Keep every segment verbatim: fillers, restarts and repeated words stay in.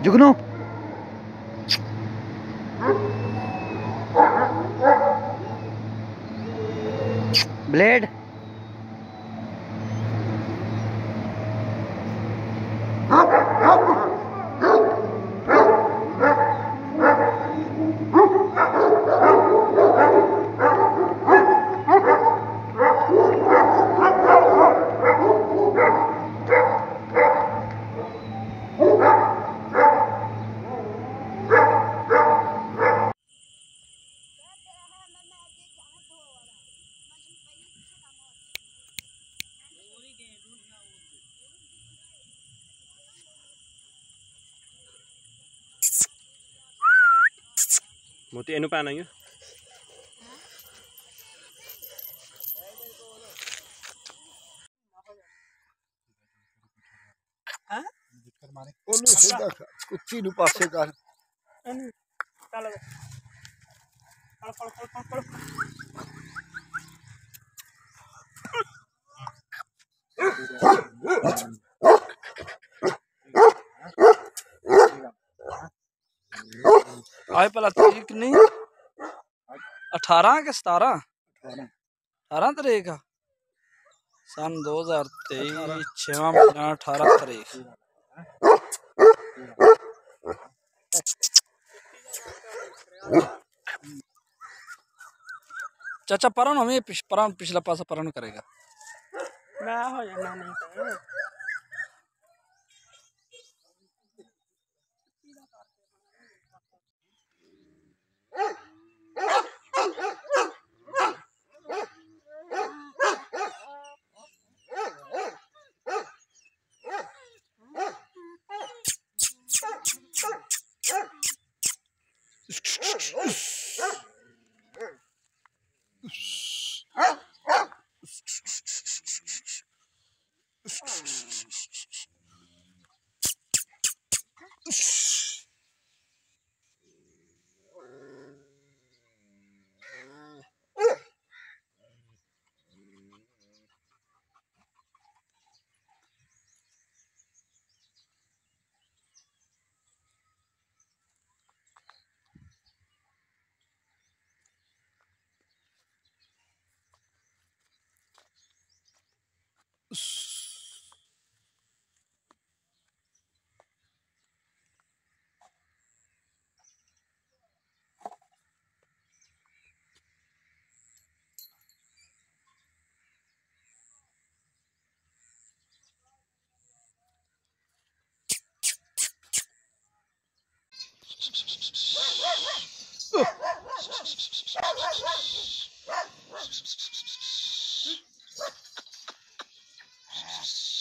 जुगनू blade मोती एनु पाना यो हां मारे ओनु सीधा कुच्ची नु पासे कर चल पड़ पड़ पड़ आए पला तरीक नहीं अठारह के सतारह अठारह तारीख सन दो हजार तेईस छवा महीना अठारह तारीख। चाचा परन हमें पिछ, परन पिछला पासा परन करेगा मैं हो जाना नहीं तो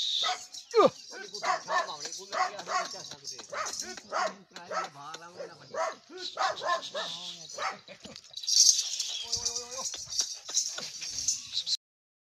भाग